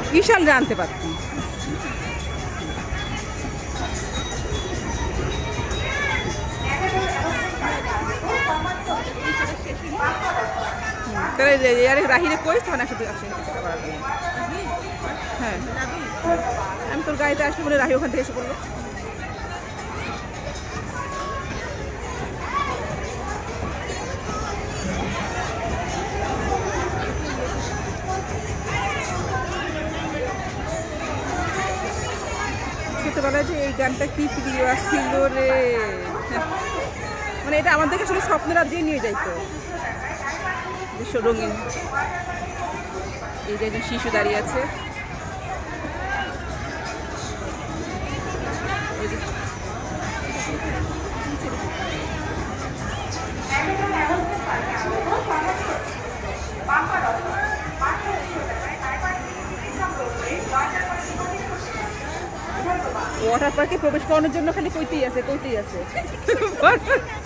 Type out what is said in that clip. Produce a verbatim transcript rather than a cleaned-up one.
বিশাল জানতে পারতাম। তাহলে রাহিরে কইস তখন একসাথে আসে। হ্যাঁ আমি তোর গাড়িতে আসলে বলে রাহি ওখান থেকে এসে পড়লো। ছোটবেলায় যে এই গানটা কি প্রিয় আসছিল রে, মানে এটা আমাদেরকে আসলে স্বপ্ন রাজ্যে নিয়ে যাইতো। বিশ্ব রঙিন। এই যে একজন শিশু দাঁড়িয়ে আছে, ওয়াটার পার্কে প্রবেশ করানোর জন্য খালি কইতেই আছে কইতেই আছে